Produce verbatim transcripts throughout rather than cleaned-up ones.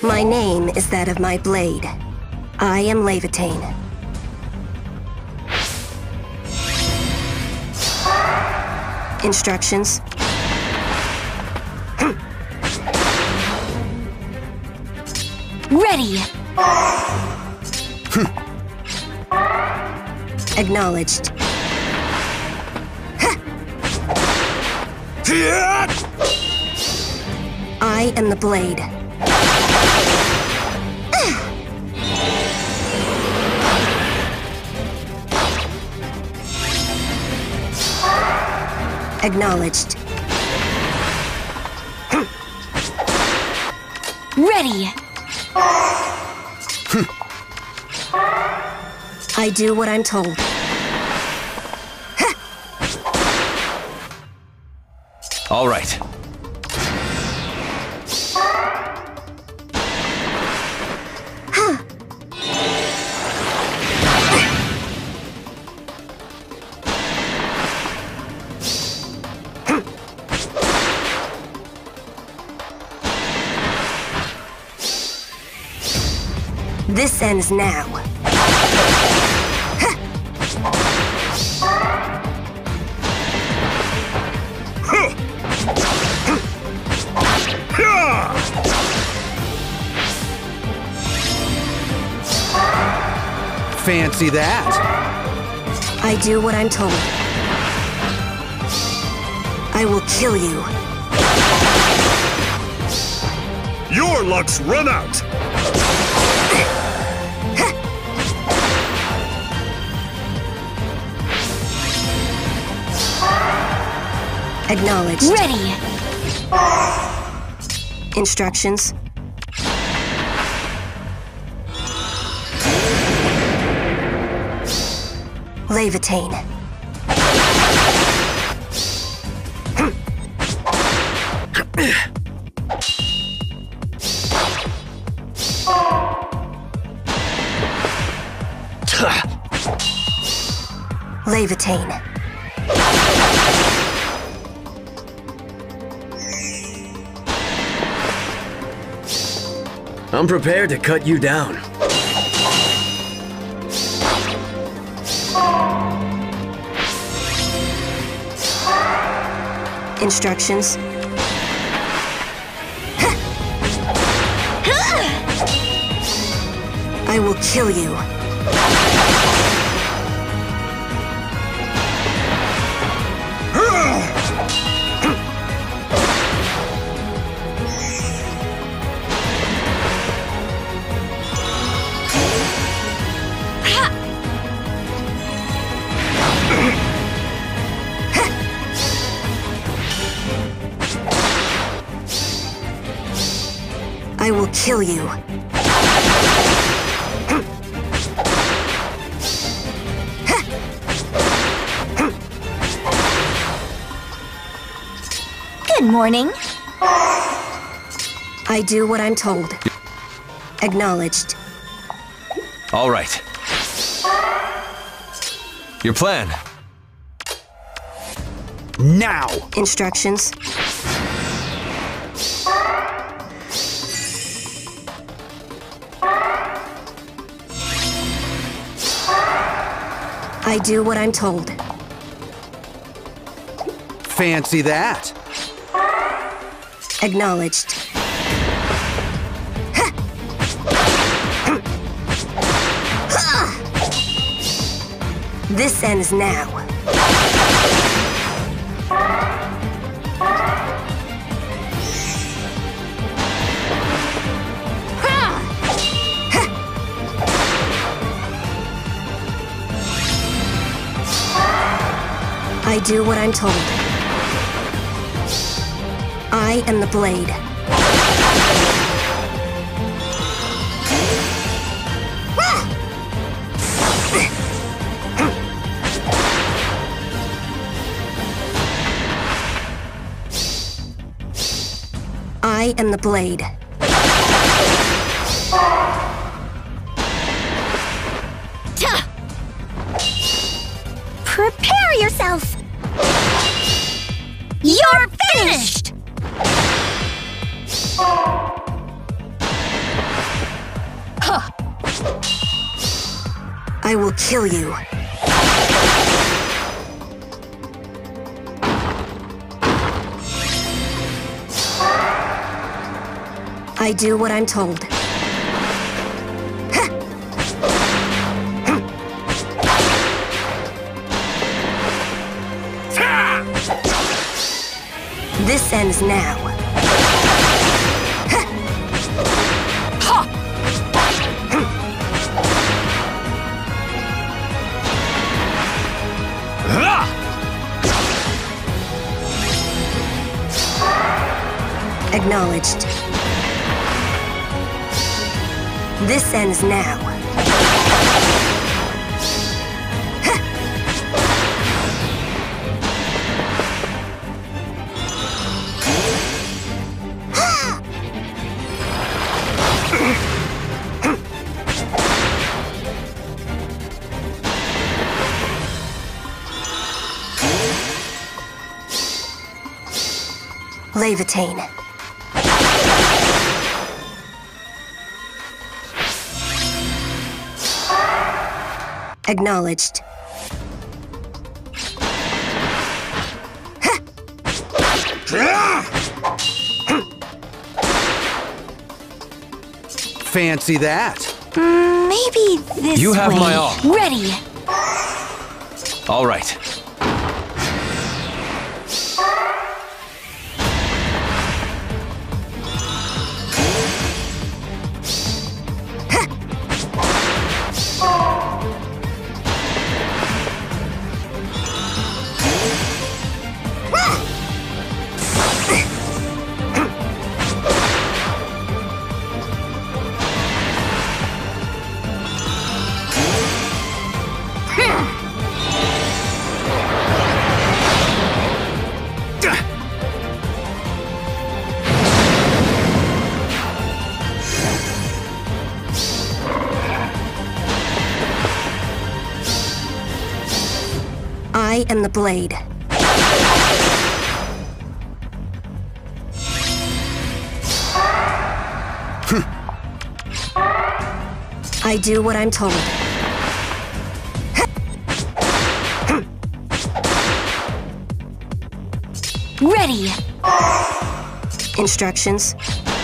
My name is that of my blade. I am Levitane. Instructions. Ready! Acknowledged. I am the blade. Acknowledged. Ready! I do what I'm told. All right. This ends now. Fancy that. I do what I'm told. I will kill you. Your luck's run out! Acknowledged. Ready! Instructions. Levitane. Levitane. I'm prepared to cut you down. Instructions. I will kill you. I will kill you. Good morning. I do what I'm told. Acknowledged. All right. Your plan. Now! Instructions. I do what I'm told. Fancy that. Acknowledged. This ends now. I do what I'm told. I am the blade. I am the blade. Prepare yourself! You're finished! I will kill you. I do what I'm told. This ends now. Acknowledged. This ends now. Levitain. Acknowledged. Fancy that. Mm, maybe this You have way. my all. Ready. All right. I am the blade. I do what I'm told. Ready. Instructions.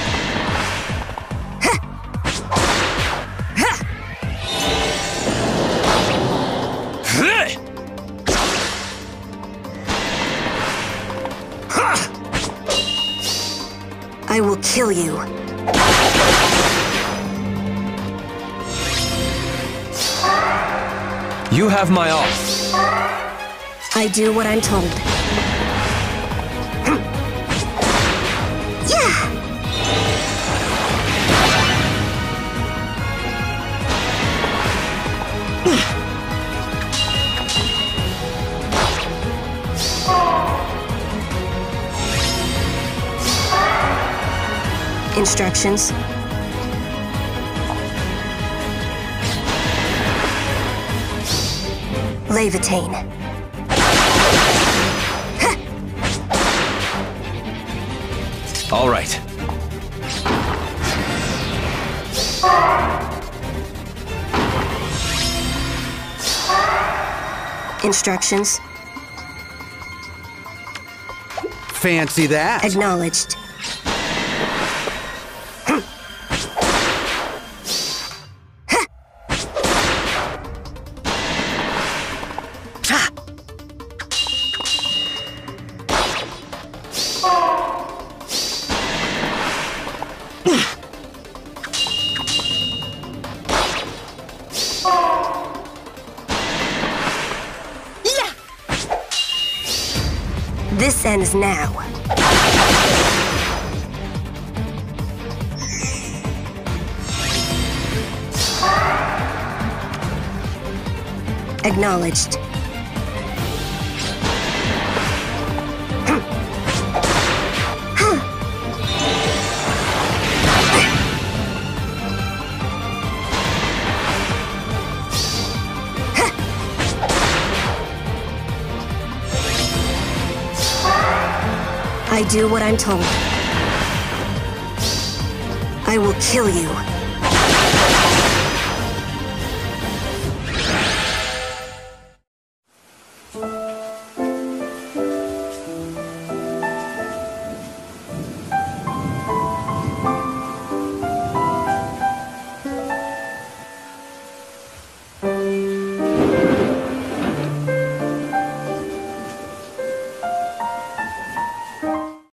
I will kill you. You have my all. I do what I'm told. Yeah! Instructions. Levitain. All right. Instructions. Fancy that. Acknowledged. This ends now. Acknowledged. I do what I'm told. I will kill you.